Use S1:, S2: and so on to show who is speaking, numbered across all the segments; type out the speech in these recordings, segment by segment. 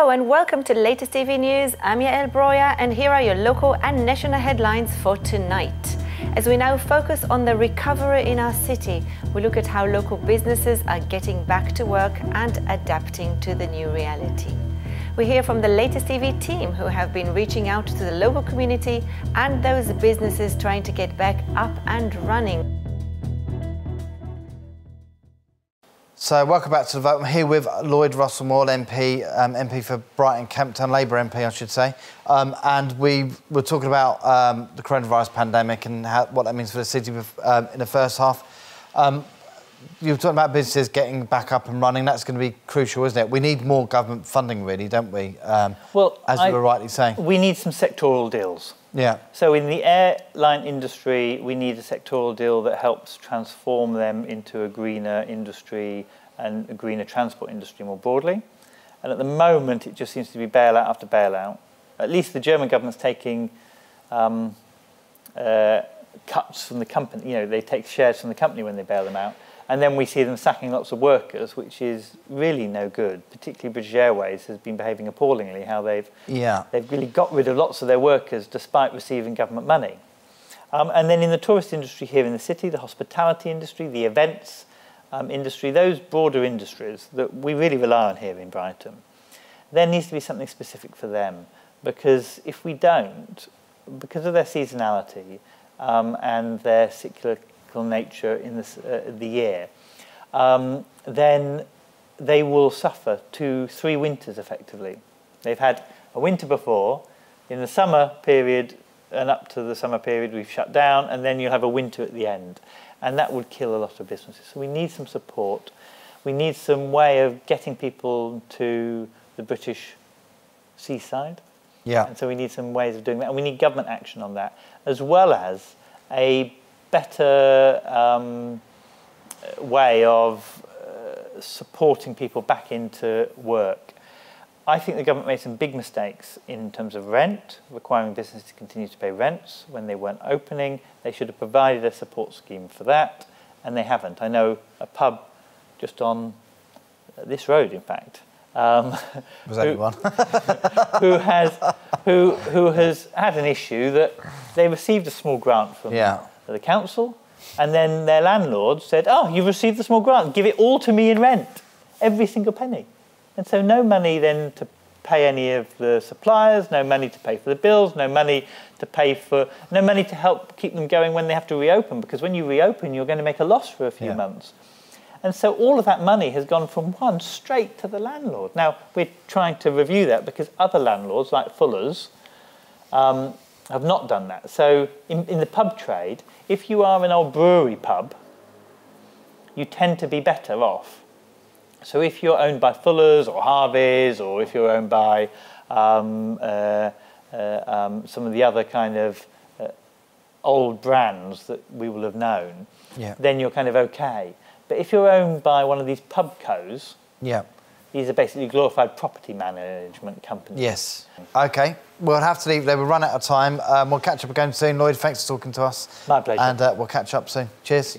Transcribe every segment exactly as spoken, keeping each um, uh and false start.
S1: Hello and welcome to Latest T V News. I'm Yael Breuer and here are your local and national headlines for tonight. As we now focus on the recovery in our city, we look at how local businesses are getting back to work and adapting to the new reality. We hear from the Latest T V team who have been reaching out to the local community and those businesses trying to get back up and running.
S2: So welcome back to the vote. I'm here with Lloyd Russell-Moyle, M P, um, M P for Brighton Kemptown, Labour M P I should say. Um, and we were talking about um, the coronavirus pandemic and how, what that means for the city um, in the first half. Um, you were talking about businesses getting back up and running. That's going to be crucial, isn't it? We need more government funding, really, don't we? Um,
S3: well,
S2: as
S3: I,
S2: you were rightly saying.
S3: We need some sectoral deals. Yeah. So in the airline industry, we need a sectoral deal that helps transform them into a greener industry and a greener transport industry more broadly. And at the moment, it just seems to be bailout after bailout. At least the German government's taking um, uh, cuts from the company. You know, they take shares from the company when they bail them out. And then we see them sacking lots of workers, which is really no good. Particularly British Airways has been behaving appallingly, how they've, yeah. they've really got rid of lots of their workers despite receiving government money. Um, and then in the tourist industry here in the city, the hospitality industry, the events um, industry, those broader industries that we really rely on here in Brighton, there needs to be something specific for them. Because if we don't, because of their seasonality um, and their cyclical nature in this, uh, the year, um, then they will suffer two, three winters effectively. They've had a winter before, in the summer period and up to the summer period we've shut down, and then you'll have a winter at the end. And that would kill a lot of businesses. So we need some support. We need some way of getting people to the British seaside. Yeah. And so we need some ways of doing that. And we need government action on that, as well as a better um, way of uh, supporting people back into work. I think the government made some big mistakes in terms of rent, requiring businesses to continue to pay rents when they weren't opening. They should have provided a support scheme for that, and they haven't. I know a pub just on this road, in fact, um,
S2: was that one?
S3: who has who who has had an issue that they received a small grant from yeah. the council, and then their landlord said, oh, you've received a small grant, give it all to me in rent, every single penny. And so no money then to pay any of the suppliers, no money to pay for the bills, no money to pay for, no money to help keep them going when they have to reopen, because when you reopen, you're going to make a loss for a few yeah. months. And so all of that money has gone from one straight to the landlord. Now, we're trying to review that because other landlords, like Fuller's, um, have not done that. So in, in the pub trade, if you are an old brewery pub, you tend to be better off. So if you're owned by Fuller's or Harvey's, or if you're owned by um, uh, uh, um, some of the other kind of uh, old brands that we will have known, yeah. then you're kind of okay. But if you're owned by one of these pubcos, yeah. these are basically glorified property management companies.
S2: Yes. OK. We'll have to leave there. We'll run out of time. Um, we'll catch up again soon. Lloyd, thanks for talking to us.
S3: My pleasure.
S2: And uh, we'll catch up soon. Cheers.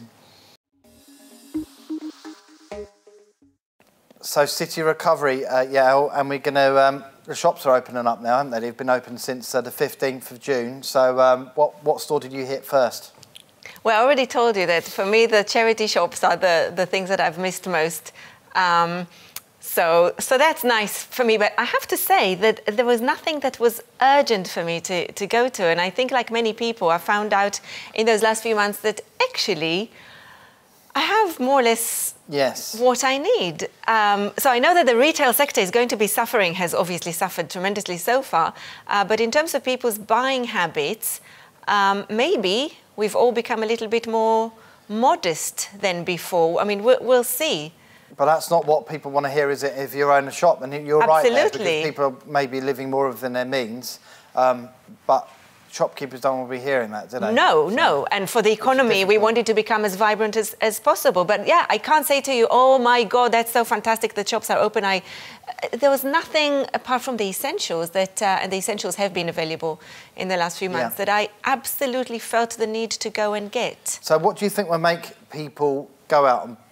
S2: So, city recovery, uh, Yael, and we're going to... Um, the shops are opening up now, haven't they? They've been open since uh, the fifteenth of June. So, um, what, what store did you hit first?
S1: Well, I already told you that for me, the charity shops are the, the things that I've missed most. Um, so, so that's nice for me. But I have to say that there was nothing that was urgent for me to, to go to. And I think, like many people, I found out in those last few months that actually I have more or less yes. what I need. Um, so I know that the retail sector is going to be suffering, has obviously suffered tremendously so far. Uh, but in terms of people's buying habits, um, maybe we've all become a little bit more modest than before. I mean, we'll, we'll see.
S2: But that's not what people want to hear, is it? If you own a shop, and you're
S1: Absolutely.
S2: right there, because people are maybe living more within their means. Um, but shopkeepers don't want to be hearing that, do they?
S1: No,
S2: so,
S1: no. And for the economy, we want it to become as vibrant as, as possible. But yeah, I can't say to you, oh my God, that's so fantastic, the shops are open. I, uh, there was nothing apart from the essentials that, uh, and the essentials have been available in the last few months, yeah. that I absolutely felt the need to go and get.
S2: So what do you think will make people go out and,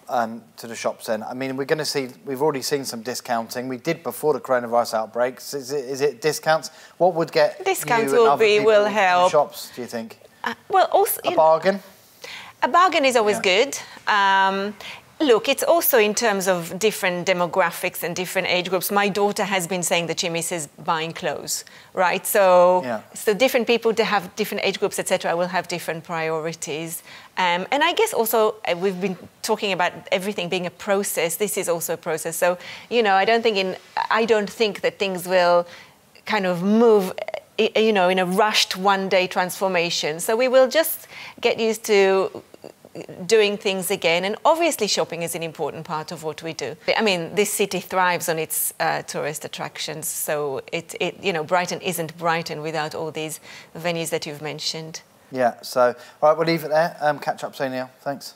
S2: um, to the shops then? I mean, we're going to see, we've already seen some discounting. We did before the coronavirus outbreaks. Is it, is it discounts? What would get
S1: discounts
S2: you and
S1: will
S2: other
S1: be
S2: people
S1: will
S2: in the
S1: help
S2: shops, do you think?
S1: Uh, well, also
S2: A bargain?
S1: A bargain is always
S2: yeah.
S1: good. Um, Look, it's also in terms of different demographics and different age groups. My daughter has been saying that she misses buying clothes, right? So,
S2: yeah.
S1: so different people to have different age groups, et cetera, will have different priorities. Um, and I guess also uh, we've been talking about everything being a process. This is also a process. So, you know, I don't think in I don't think that things will kind of move, you know, in a rushed one-day transformation. So we will just get used to doing things again, and obviously shopping is an important part of what we do. I mean, this city thrives on its uh, tourist attractions, so it, it, you know, Brighton isn't Brighton without all these venues that you've mentioned.
S2: Yeah, so, all right, we'll leave it there. Um, catch up soon, Yael. Thanks.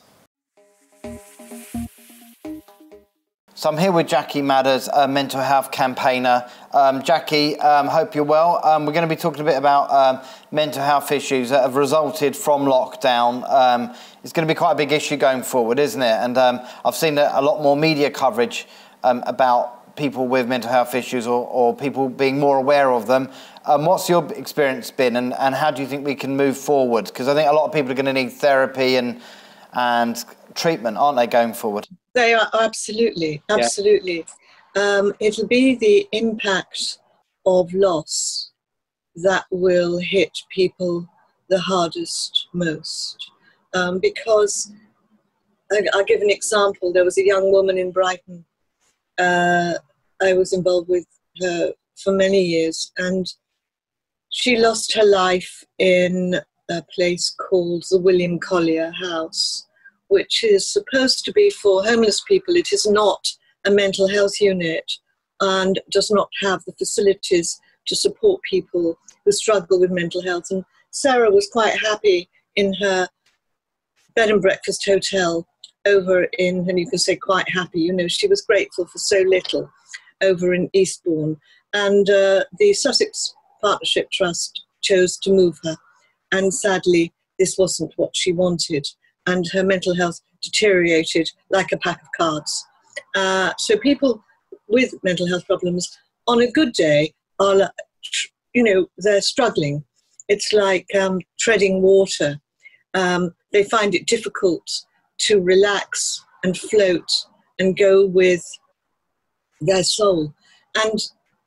S2: So I'm here with Jackie Madders, a mental health campaigner. Um, Jackie, um, hope you're well. Um, we're going to be talking a bit about um, mental health issues that have resulted from lockdown. Um, it's going to be quite a big issue going forward, isn't it? And um, I've seen a, a lot more media coverage um, about people with mental health issues or, or people being more aware of them. Um, what's your experience been, and, and how do you think we can move forward? Because I think a lot of people are going to need therapy and and treatment, aren't they, going forward?
S4: They are, absolutely, absolutely. Yeah. Um, it'll be the impact of loss that will hit people the hardest most. Um, because, I, I'll give an example. There was a young woman in Brighton. Uh, I was involved with her for many years, and she lost her life in a place called the William Collier House, which is supposed to be for homeless people. It is not a mental health unit and does not have the facilities to support people who struggle with mental health. And Sarah was quite happy in her bed and breakfast hotel over in, and you can say quite happy, you know, she was grateful for so little over in Eastbourne. And uh, the Sussex Partnership Trust chose to move her. And sadly, this wasn't what she wanted. And her mental health deteriorated like a pack of cards. Uh, so people with mental health problems on a good day are, you know, they're struggling. It's like um, treading water. Um, they find it difficult to relax and float and go with their soul. And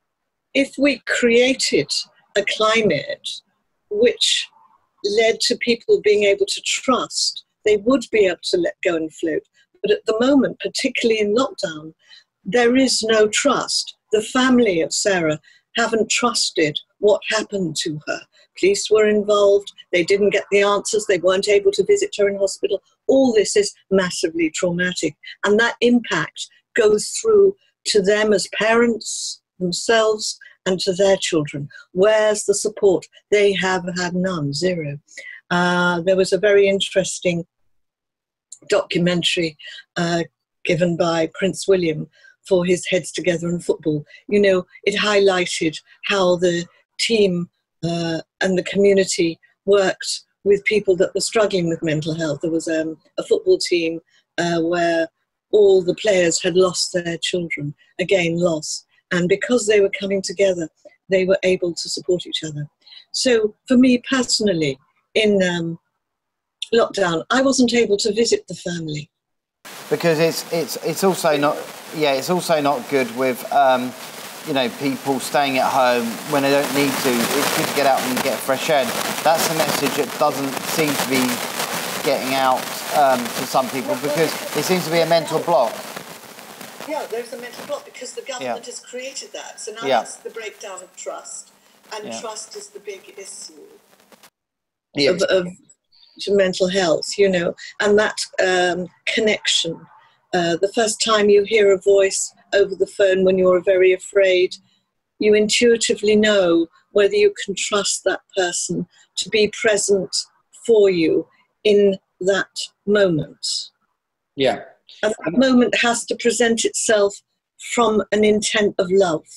S4: if we created a climate which led to people being able to trust, they would be able to let go and float. But at the moment, particularly in lockdown, there is no trust. The family of Sarah haven't trusted what happened to her. Police were involved. They didn't get the answers. They weren't able to visit her in hospital. All this is massively traumatic. And that impact goes through to them as parents themselves and to their children. Where's the support? They have had none, zero. Uh, there was a very interesting documentary uh, given by Prince William for his Heads Together in Football. You know, it highlighted how the team uh, and the community worked with people that were struggling with mental health. There was um, a football team uh, where all the players had lost their children, again, loss. And because they were coming together, they were able to support each other. So for me personally, in um, lockdown, I wasn't able to visit the family.
S2: Because it's it's it's also not yeah it's also not good with um, you know, people staying at home when they don't need to. It's good to get out and get fresh air. That's a message that doesn't seem to be getting out um, to some people because it seems to be a mental block.
S4: Yeah, there's a mental block because the government yeah. has created that. So now
S2: yeah.
S4: it's the breakdown of trust, and yeah. trust is the big issue
S2: yeah.
S4: of, of to mental health, you know, and that um, connection. Uh, the first time you hear a voice over the phone when you're very afraid, you intuitively know whether you can trust that person to be present for you in that moment.
S5: Yeah.
S4: And that moment has to present itself from an intent of love.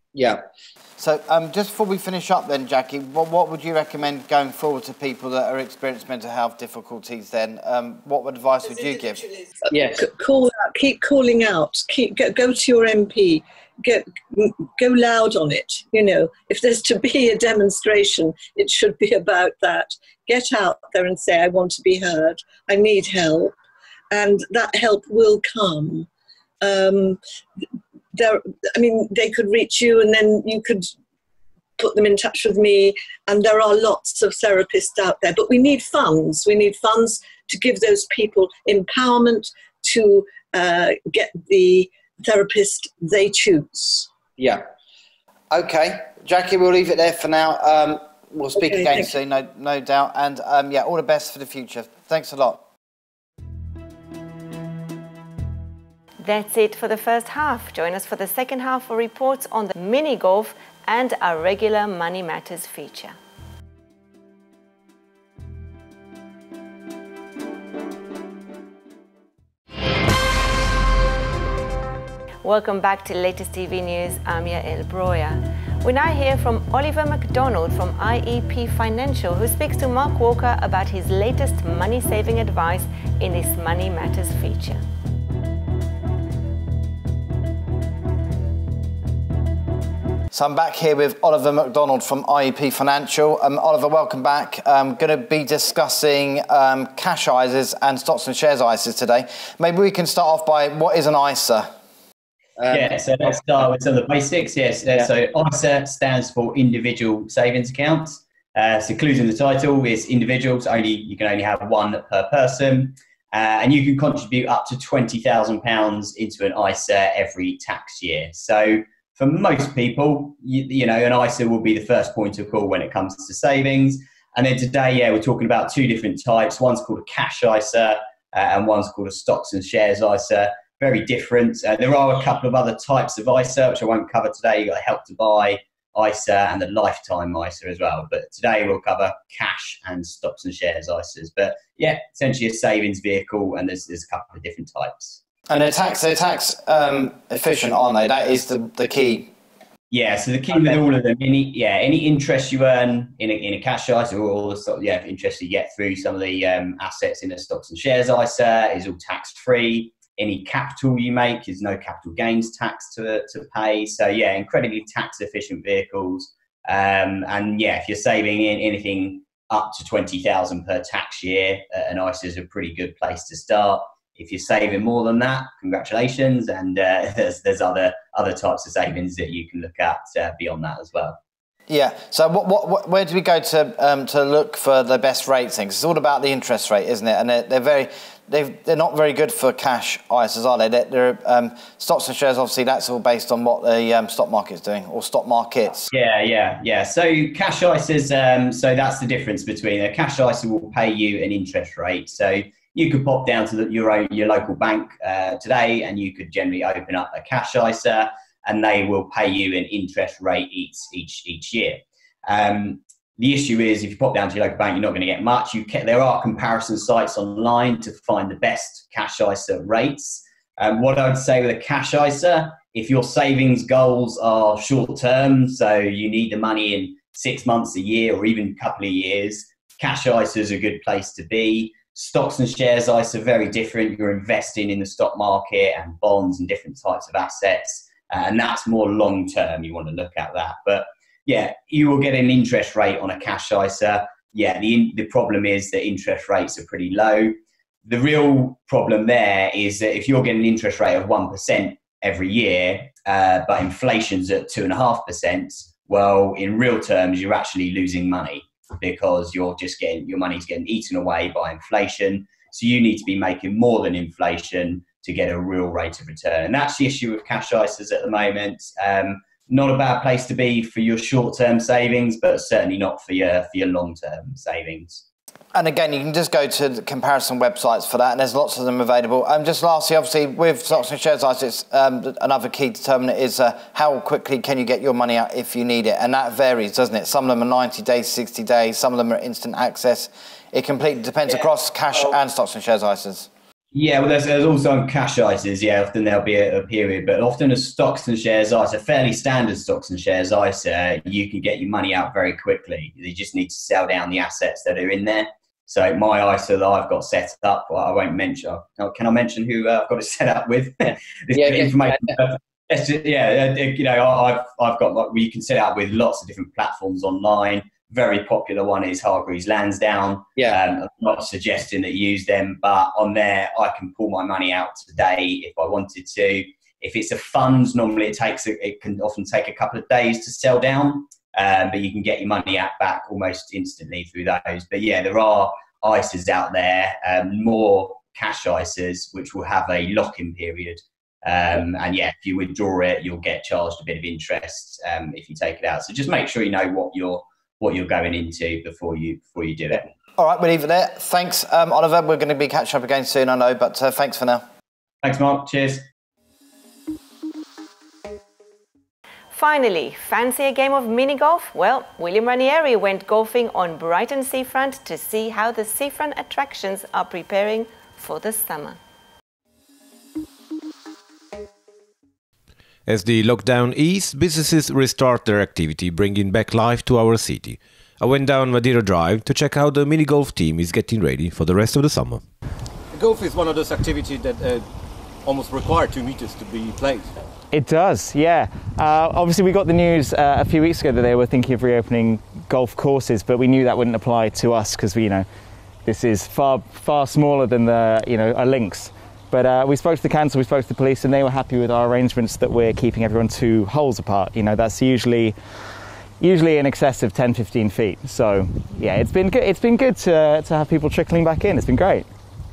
S5: Yeah.
S2: So um, just before we finish up then, Jackie, what, what would you recommend going forward to people that are experiencing mental health difficulties then? Um, what advice would you give?
S5: Yes.
S4: Call out, keep calling out, keep go, go to your M P, go, go loud on it. You know, if there's to be a demonstration, it should be about that. Get out there and say, I want to be heard, I need help, and that help will come. Um, there, I mean, they could reach you and then you could put them in touch with me, and there are lots of therapists out there, but we need funds. We need funds to give those people empowerment to uh, get the therapist they choose.
S2: Yeah. Okay, Jackie, we'll leave it there for now. Um, we'll speak okay, again soon, no, no doubt. And um, yeah, all the best for the future. Thanks a lot.
S1: That's it for the first half. Join us for the second half for reports on the mini golf and our regular Money Matters feature. Welcome back to Latest T V News. I'm Yael Breuer. We now hear from Oliver MacDonald from I E P Financial, who speaks to Mark Walker about his latest money-saving advice in this Money Matters feature.
S2: So I'm back here with Oliver MacDonald from I E P Financial. Um, Oliver, welcome back. I'm going to be discussing um, cash I S As and stocks and shares I S As today. Maybe we can start off by what is an I S A?
S6: Um, yeah, so let's start with some of the basics. Yes, uh, so I S A stands for individual savings accounts. Uh, so clues in the title is individuals. Only you can only have one per person, uh, and you can contribute up to twenty thousand pounds into an I S A every tax year. So for most people, you, you know, an I S A will be the first point of call when it comes to savings. And then today, yeah, we're talking about two different types. One's called a cash I S A, uh, and one's called a stocks and shares I S A. Very different. Uh, there are a couple of other types of I S A, which I won't cover today. You've got a Help to Buy I S A and the Lifetime I S A as well. But today we'll cover cash and stocks and shares I S As. But yeah, essentially a savings vehicle, and there's, there's a couple of different types.
S2: And they're tax, they're tax um, efficient, aren't they? That is the, the key.
S6: Yeah, so the key okay. with all of them, any yeah, any interest you earn in a, in a cash I S A, or all the stock, yeah, interest you get through some of the um, assets in a stocks and shares I S A is all tax free. Any capital you make is no capital gains tax to to pay. So yeah, incredibly tax efficient vehicles. Um, and yeah, if you're saving in anything up to twenty thousand per tax year, uh, an I S A is a pretty good place to start. If you're saving more than that, congratulations. And uh, there's there's other other types of savings that you can look at uh, beyond that as well.
S2: Yeah. So what, what, what, where do we go to um, to look for the best rates? Things. It's all about the interest rate, isn't it? And they're, they're very they've, they're not very good for cash I S As, are they? They're, they're um, stocks and shares. Obviously, that's all based on what the um, stock market's doing, or stock markets.
S6: Yeah, yeah, yeah. So cash I S As. Um, so that's the difference between a cash I S A will pay you an interest rate. So you could pop down to the, your own, your local bank uh, today, and you could generally open up a cash I S A, and they will pay you an interest rate each each each year. Um, the issue is, if you pop down to your local bank, you're not going to get much. You can, there are comparison sites online to find the best cash I S A rates. Um, what I would say with a cash I S A, if your savings goals are short term, so you need the money in six months, a year, or even a couple of years, cash I S A is a good place to be. Stocks and shares I S A are very different. You're investing in the stock market and bonds and different types of assets. Uh, and that's more long term. You want to look at that. But yeah, you will get an interest rate on a cash I S A. Yeah, the, the problem is that interest rates are pretty low. The real problem there is that if you're getting an interest rate of one percent every year, uh, but inflation's at two point five percent, well, in real terms, you're actually losing money, because you're just getting, your money's getting eaten away by inflation. So you need to be making more than inflation to get a real rate of return. And that's the issue with cash I S As at the moment. Um, not a bad place to be for your short-term savings, but certainly not for your, for your long-term savings.
S2: And again, you can just go to the comparison websites for that, and there's lots of them available. Um, just lastly, obviously, with stocks and shares I S As, um, another key determinant is uh, how quickly can you get your money out if you need it, and that varies, doesn't it? Some of them are ninety days, sixty days, some of them are instant access. It completely depends
S6: yeah.
S2: across cash
S6: well,
S2: and stocks and shares I S As.
S6: Yeah, well, there's, there's also on cash I S As, yeah, often there'll be a, a period, but often a stocks and shares I S A, fairly standard stocks and shares I S A, you can get your money out very quickly. You just need to sell down the assets that are in there. So my I S A that I've got set up, well, I won't mention, can I mention who uh, I've got it set up with? this
S5: yeah,
S6: information.
S5: yeah.
S6: Just, yeah, you know, I've, I've got, like, you can set it up with lots of different platforms online. Very popular one is Hargreaves Lansdown.
S5: Yeah.
S6: Um, I'm not suggesting that you use them, but on there I can pull my money out today if I wanted to. If it's a fund, normally it takes a, it can often take a couple of days to sell down, um, but you can get your money out back almost instantly through those. But yeah, there are I S As out there, um, more cash I S As, which will have a lock-in period. Um, and yeah, if you withdraw it, you'll get charged a bit of interest um, if you take it out. So just make sure you know what you're what you're going into before you before you do it.
S2: All right, we'll leave it there. Thanks, um, Oliver. We're going to be catching up again soon, I know, but uh, thanks for now.
S6: Thanks, Mark. Cheers.
S1: Finally, fancy a game of mini golf? Well, William Ranieri went golfing on Brighton seafront to see how the seafront attractions are preparing for the summer.
S7: As the lockdown eased, businesses restart their activity, bringing back life to our city. I went down Madeira Drive to check how the mini golf team is getting ready for the rest of the summer.
S8: Golf is one of those activities that uh, almost require two meters to be played.
S9: It does, yeah. Uh, obviously, we got the news uh, a few weeks ago that they were thinking of reopening golf courses, but we knew that wouldn't apply to us because we, you know, this is far far smaller than the, you know, a links. But uh, we spoke to the council, we spoke to the police, and they were happy with our arrangements that we're keeping everyone two holes apart. You know, that's usually usually in excess of ten, fifteen feet. So yeah, it's been good. It's been good to to have people trickling back in. It's been great.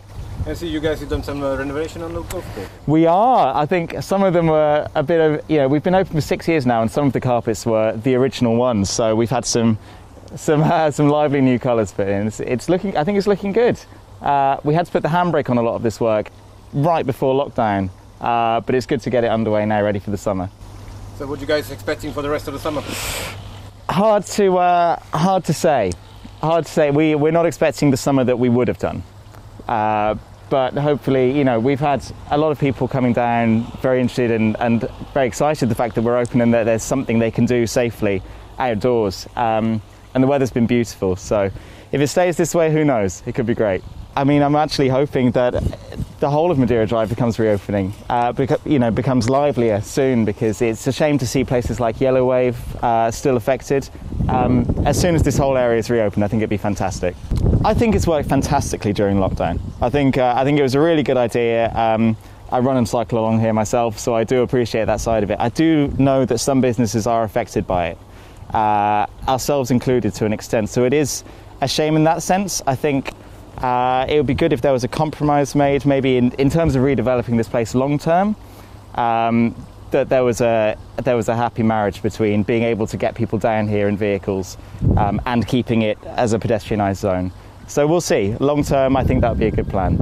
S8: I see you guys have done some uh, renovation on the golf course.
S9: We are. I think some of them were a bit of, you know, we've been open for six years now, and some of the carpets were the original ones. So we've had some some uh, some lively new colours put in. It's, it's looking. I think it's looking good. Uh, we had to put the handbrake on a lot of this work right before lockdown, uh, but it's good to get it underway now, ready for the summer.
S8: So what are you guys expecting for the rest of the summer?
S9: Hard to uh, hard to say. Hard to say. We we're not expecting the summer that we would have done, uh, but hopefully, you know, we've had a lot of people coming down, very interested and and very excited the fact that we're open and that there's something they can do safely outdoors. Um, and the weather's been beautiful. So if it stays this way, who knows? It could be great. I mean, I'm actually hoping that the whole of Madeira Drive becomes reopening, uh, beca- you know, becomes livelier soon, because it's a shame to see places like Yellow Wave uh, still affected. Um, as soon as this whole area is reopened, I think it'd be fantastic. I think it's worked fantastically during lockdown. I think uh, I think it was a really good idea. Um, I run and cycle along here myself, so I do appreciate that side of it. I do know that some businesses are affected by it, uh, ourselves included to an extent. So it is a shame in that sense. I think Uh, it would be good if there was a compromise made, maybe in, in terms of redeveloping this place long term, um, that there was a there was a happy marriage between being able to get people down here in vehicles um, and keeping it as a pedestrianised zone. So we'll see. Long term, I think that would be a good plan.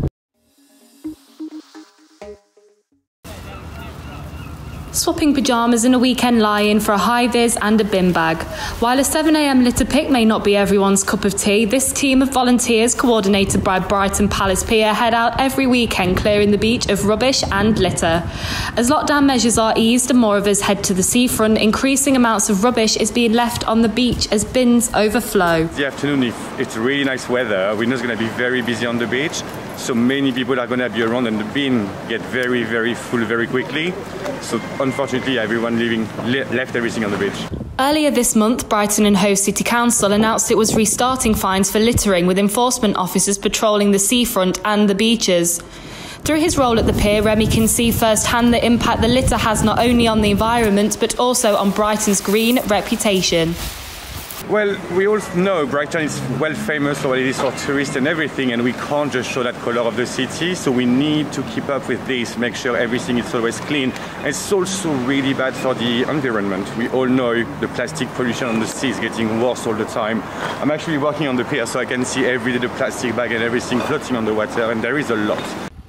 S10: Swapping pyjamas in a weekend lie-in for a high-vis and a bin bag. While a seven a m litter pick may not be everyone's cup of tea, this team of volunteers, coordinated by Brighton Palace Pier, head out every weekend clearing the beach of rubbish and litter. As lockdown measures are eased and more of us head to the seafront, increasing amounts of rubbish is being left on the beach as bins overflow.
S11: The afternoon, if it's really nice weather, we're not going to be very busy on the beach, so many people are going to be around and the bin get very, very full very quickly. So unfortunately, everyone leaving left everything on the beach.
S10: Earlier this month, Brighton and Hove City Council announced it was restarting fines for littering, with enforcement officers patrolling the seafront and the beaches. Through his role at the pier, Remy can see firsthand the impact the litter has not only on the environment but also on Brighton's green reputation.
S11: Well, we all know Brighton is well famous for what it is for tourists and everything, and we can't just show that colour of the city, so we need to keep up with this, make sure everything is always clean. And it's also really bad for the environment. We all know the plastic pollution on the sea is getting worse all the time. I'm actually walking on the pier, so I can see every day the plastic bag and everything floating on the water, and there is a lot.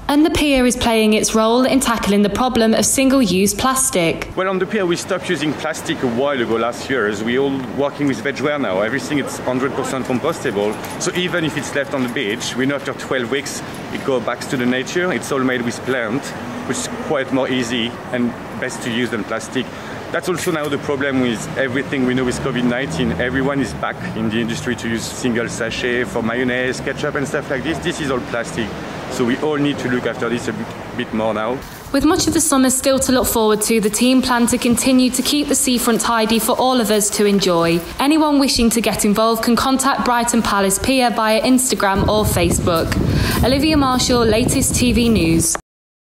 S10: And the pier is playing its role in tackling the problem of single-use plastic.
S11: Well, on the pier, we stopped using plastic a while ago, last year, as we're all working with vegware now. Everything is one hundred percent compostable. So even if it's left on the beach, we know after twelve weeks, it goes back to the nature. It's all made with plant, which is quite more easy and best to use than plastic. That's also now the problem with everything we know with COVID nineteen. Everyone is back in the industry to use single sachet for mayonnaise, ketchup and stuff like this. This is all plastic. So we all need to look after this a bit more now.
S10: With much of the summer still to look forward to, the team plan to continue to keep the seafront tidy for all of us to enjoy. Anyone wishing to get involved can contact Brighton Palace Pier via Instagram or Facebook. Olivia Marshall, latest T V News.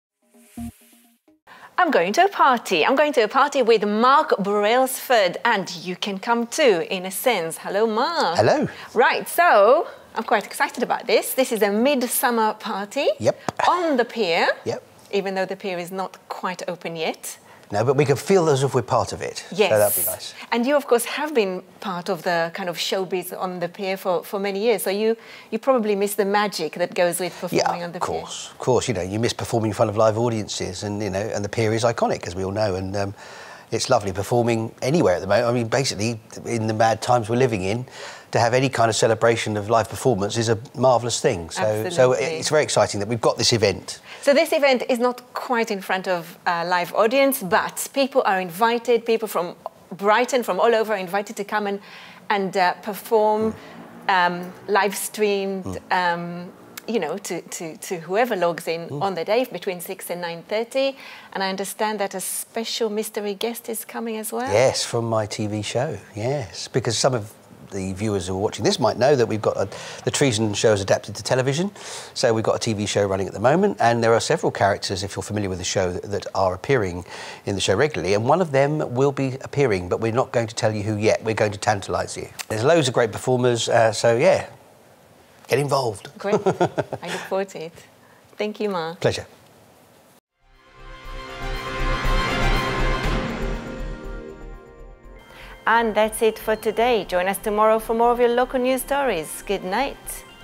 S1: I'm going to a party. I'm going to a party with Mark Brailsford, and you can come too, in a sense. Hello, Mark.
S5: Hello.
S1: Right, so I'm quite excited about this. This is a midsummer party.
S5: Yep.
S1: On the pier.
S5: Yep.
S1: Even though the pier is not quite open yet.
S5: No, but we can feel as if we're part of it.
S1: Yes.
S5: So that'd be nice.
S1: And you, of course, have been part of the kind of showbiz on the pier for, for many years. So you, you probably miss the magic that goes with performing
S5: yeah,
S1: on the pier.
S5: of course. Of course, you know, you miss performing in front of live audiences, and, you know, and the pier is iconic, as we all know. And um, it's lovely performing anywhere at the moment. I mean, basically, in the mad times we're living in, to have any kind of celebration of live performance is a marvellous thing. So,
S1: Absolutely.
S5: so it's very exciting that we've got this event.
S1: So this event is not quite in front of a live audience, but people are invited, people from Brighton, from all over, are invited to come and, and uh, perform, mm. um, live streamed, mm. um, you know, to, to, to whoever logs in mm. on the day between six and nine thirty. And I understand that a special mystery guest is coming as well.
S5: Yes, from my T V show, yes, because some of the viewers who are watching this might know that we've got a, the Treason show is adapted to television, so we've got a T V show running at the moment, and there are several characters, if you're familiar with the show, that, that are appearing in the show regularly, and one of them will be appearing, but we're not going to tell you who yet. We're going to tantalise you. There's loads of great performers, uh, so yeah, get involved.
S1: Great. I look forward to it. Thank you, Mark.
S5: Pleasure.
S1: And that's it for today. Join us tomorrow for more of your local news stories. Good night.